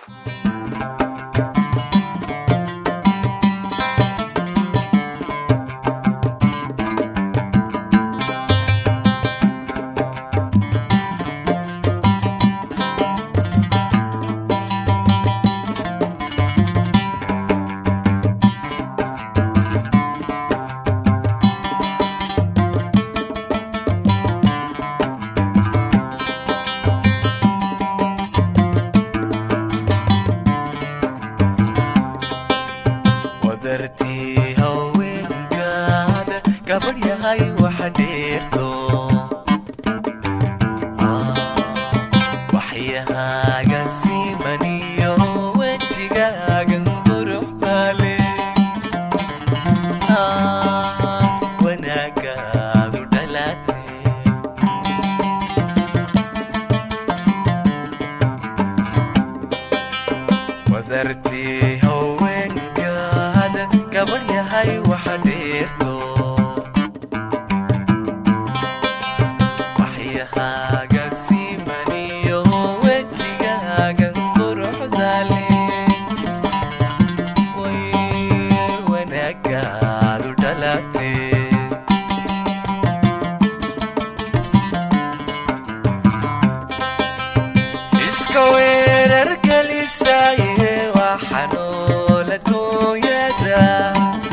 درتي هوين قاد قبل يا هاي وحديرتو وحيها قسيمني وجهها قنبر حالي وانا قاد ودلاتي وذرتي هوين قبل يا هاي وحديرتو وحيها قسيمني وجهها قنبر حذالي وانا قاد ودلاتي اسكوير ارقلي سايه وحنولتو يدا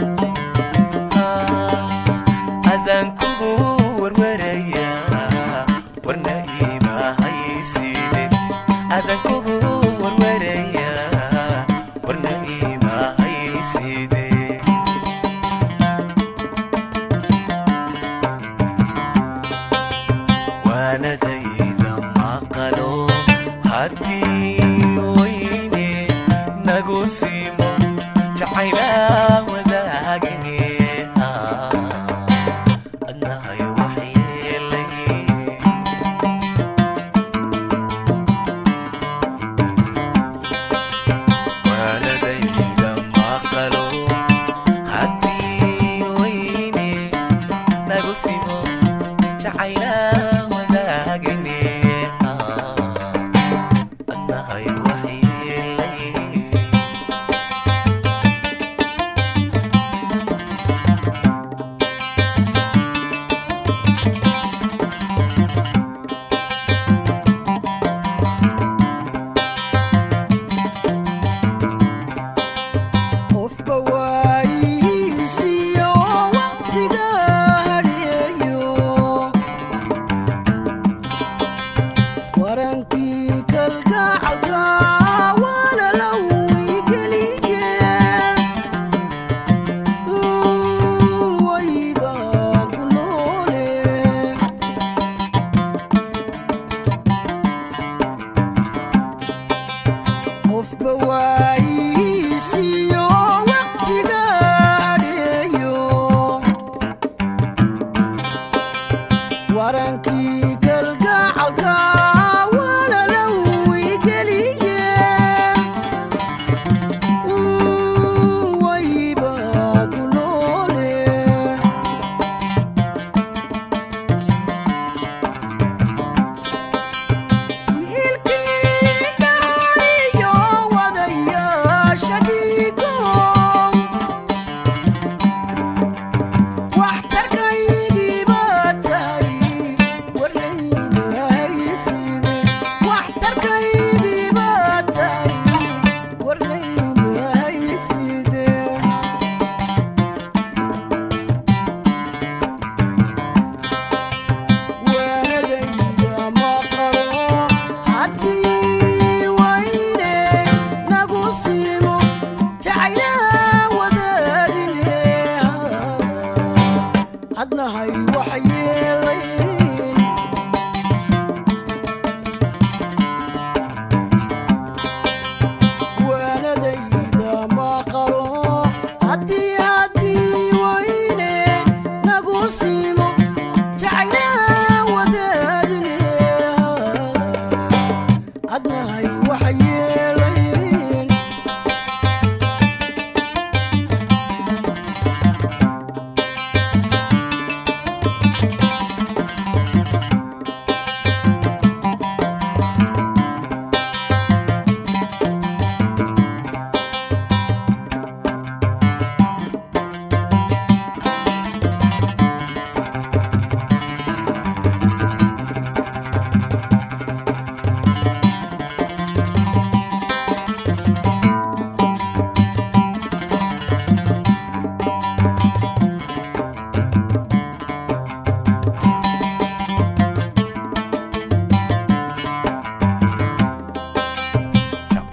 أذان كور وريا ورنائي ما هيسيدي أذان كور وريا ورنائي ما هيسيدي وانا دايدا ما قالوا هدي ويني نقوسيمو جعيلا وذاقني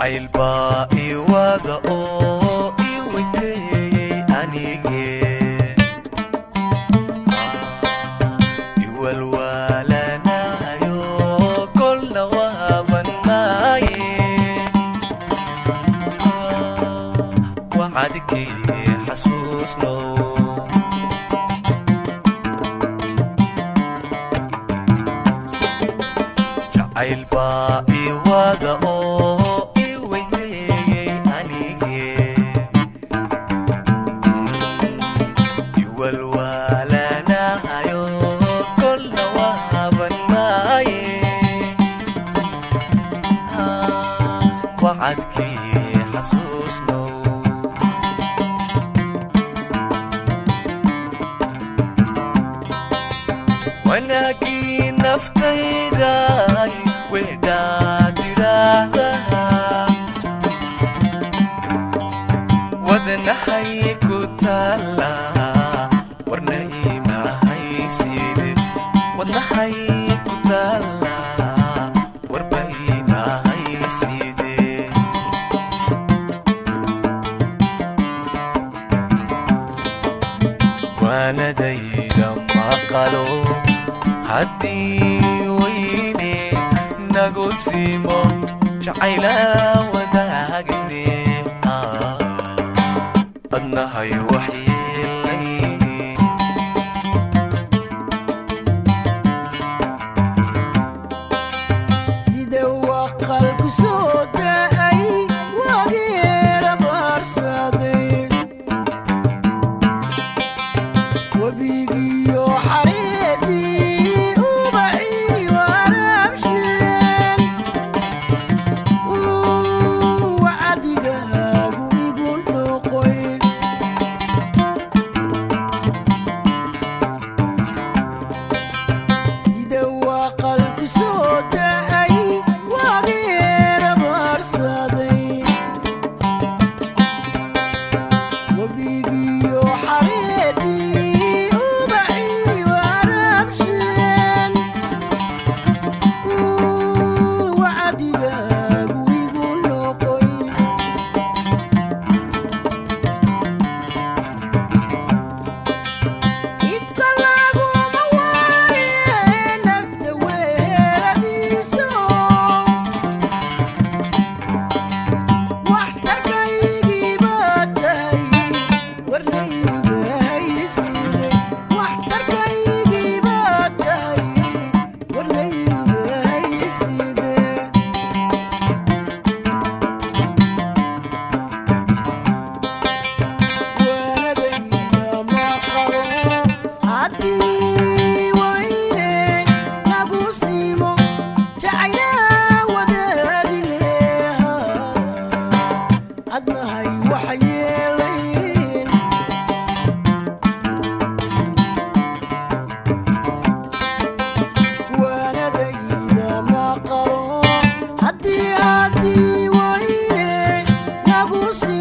jacayl baa ii wada oo ii weyteeyey anige iwalwaalanayo kolna waaban maaye wacadkii xasuusno jacayl baa ii wada oo ii weyteeyey anige iwalwaalanayo kolna waaban maaye wacadkii xasuusno wanaagii naftayday wedhaa tidhaahdaa wadnahay ku taalla warna ima hayside wadnahay ku taalla warba ima hayside waanadayda maqalo haddii weyne nagu siimo jacayla wadaagine adnahay waxyeelay sida waqalku soo da'ay wageera baarsaday wabigiyo xareedii ubaxii waraabsheen wacdigaagu igu noqoy sida waqalku soo da'ay wageera baarsaday wabigiyo xareedii ubaxii waraabsheen wacdigaagu igu noqoy idka laguma waariye nafta weeradiiso waxtarkaygii baa tahay warnayba hayside waxtarkaygii baa tahay warnayba hayside waanadayda maqalo haddii wayne nagu siimo jacayla wadaagine adnahay waxyeelayn waanadayda maqalo haddii wayne nagu siimo